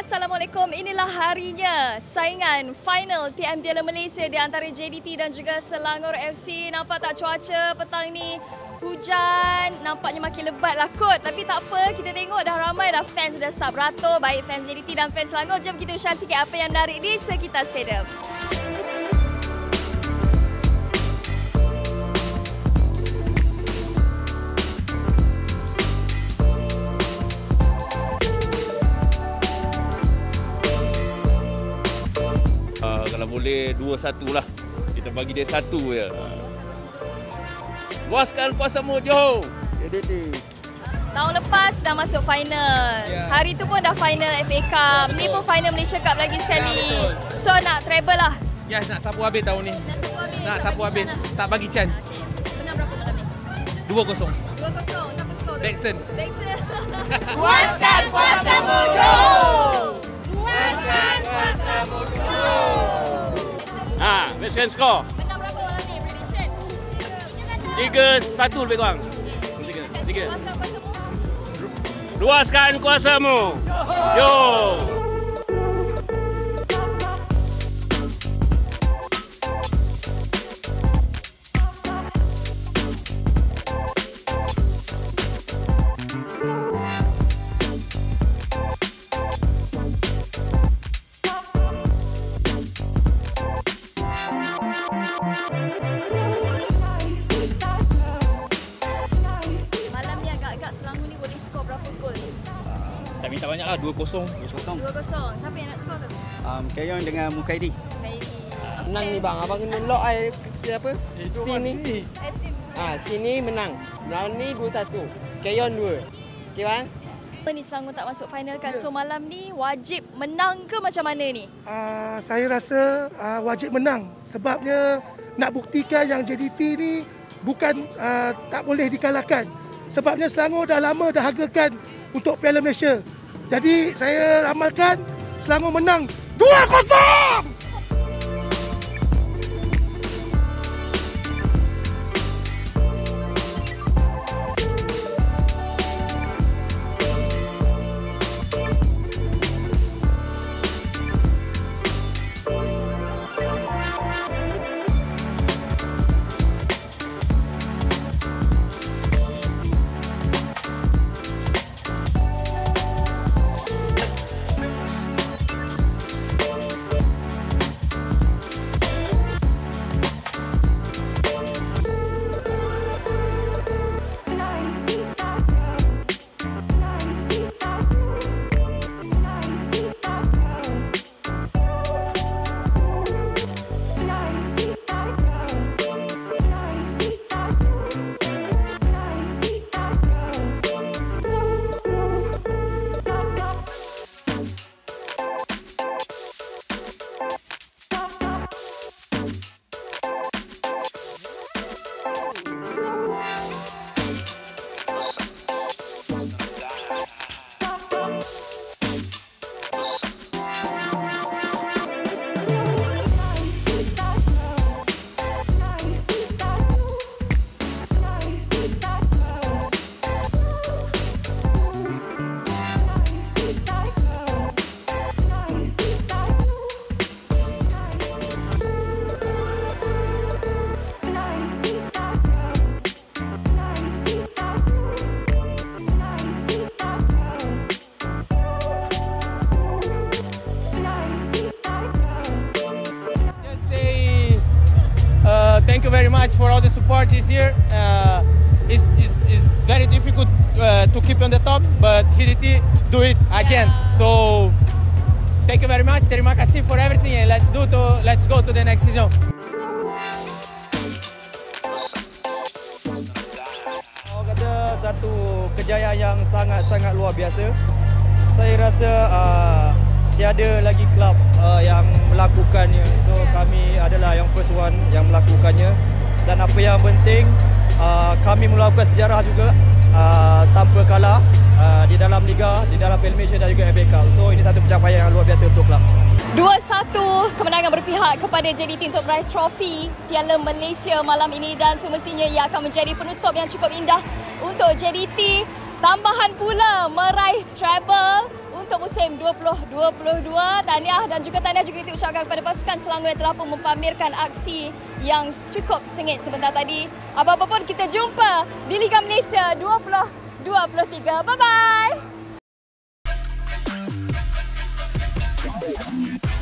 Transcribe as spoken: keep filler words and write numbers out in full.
Assalamualaikum. Inilah harinya saingan final T M Piala Malaysia di antara J D T dan juga Selangor F C. Nampak tak cuaca petang ni? Hujan, nampaknya makin lebat lah kot. Tapi tak apa, kita tengok dah ramai dah fans sudah start beratur. Baik fans J D T dan fans Selangor. Jom kita share sikit apa yang menarik di sekitar stadium. Kalau boleh dua satu lah. Kita bagi dia satu je. Luaskan kuasamu Johor. J D T. Tahun lepas dah masuk final. Ya. Hari tu pun dah final F A Cup. Ya, Ni pun final Malaysia Cup lagi sekali. Ya, So nak treble lah. Yes, nak sapu habis tahun ni. Nak sapu habis. Nak So sapu bagi habis. Chan lah. Tak bagi Chan. Okay. Menang berapa malam ni? dua kosong. dua kosong. Siapa skor tu? Dixon. Dixon. Puaskan kuasamu Johor. Puaskan kuasamu Johor. Ha, best skor. Menang berapa malam ni? Prediction? tiga satu lebih kurang. Tiga. Tiga. Luaskan kuasamu. Luaskan kuasamu. Yo. Malam ni agak-agak Selangor ni boleh skor berapa gol? Tak minta banyak lah, dua kosong. dua kosong. Siapa yang nak skor tu? Um, carry on dengan Mukaidi. Khairi. Menang ni bang, abang kena lock ai siapa? Sini. Eh, Sim. Ah, sini menang. Malam ni dua satu. Kayon dua. Okey bang? Apa ni Selangor tak masuk final kan? So malam ni wajib menang ke macam mana ni? Uh, saya rasa uh, wajib menang sebabnya nak buktikan yang J D T ni bukan uh, tak boleh dikalahkan. Sebabnya Selangor dah lama dah hargakan untuk Piala Malaysia. Jadi saya ramalkan Selangor menang dua kosong. Thank you very much for all the support this year. Uh, it's, it's, it's very difficult uh, to keep on the top, but J D T do it again. So thank you very much. Terima kasih for everything, and let's do to let's go to the next season. Orang kata satu kejayaan yang sangat-sangat luar biasa. Saya rasa uh, tiada lagi klub uh, yang melakukannya. So kami adalah yang first one yang melakukannya. Dan apa yang penting, uh, kami melakukan sejarah juga uh, tanpa kalah uh, di dalam Liga, di dalam Piala Malaysia dan juga F A Cup. So ini satu pencapaian yang luar biasa untuk klub. dua satu kemenangan berpihak kepada J D T untuk meraih trofi Piala Malaysia malam ini dan semestinya ia akan menjadi penutup yang cukup indah untuk J D T. Tambahan pula meraih treble untuk musim dua ribu dua puluh dua. Tahniah dan juga tahniah juga kita ucapkan kepada pasukan Selangor yang telah pun mempamerkan aksi yang cukup sengit sebentar tadi. Apa-apa pun kita jumpa di Liga Malaysia dua ribu dua puluh tiga. Bye-bye!